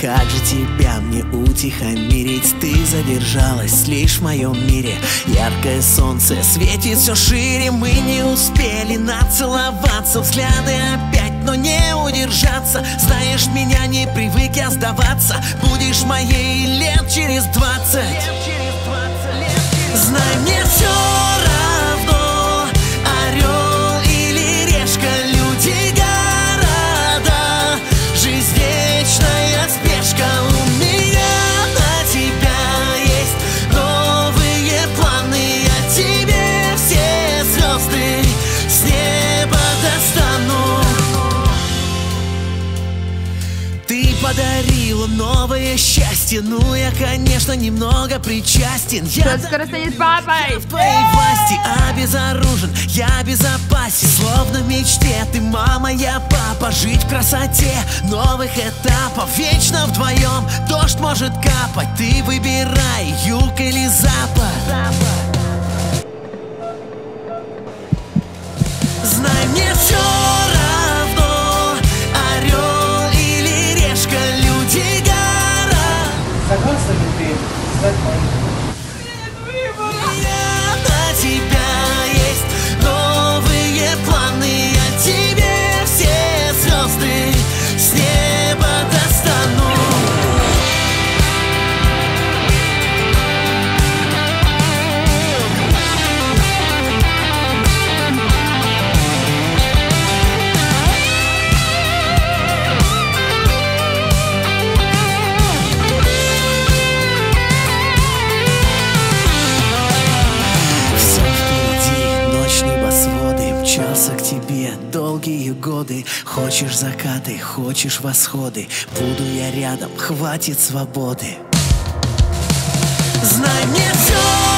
Как же тебя мне утихомирить? Ты задержалась лишь в моем мире. Яркое солнце светит все шире. Мы не успели нацеловаться, взгляды опять, но не удержаться. Знаешь, меня не привык я сдаваться. Будешь моей лет через 20. Знай, мне все равно, орел или решка, люди города, жизнь вечная спешка. У меня на тебя есть новые планы, я тебе все звезды с неба достану. Ты подарила новое счастье, ну я, конечно, немного причастен. Я скоро станет папой. В твоей власти обезоружен, я безопасен. Словно в мечте, ты мама, я папа. Жить в красоте новых этапов. Вечно вдвоем дождь может капать. Ты выбирай, юг или запад. Знай, мне все равно, орел или решка, люди гора. Согласна ли ты стать моим? На тебя есть новые планы, я тебе все звезды с неба достану. Мчался к тебе долгие годы. Хочешь закаты, хочешь восходы, буду я рядом, хватит свободы. Знай, мне все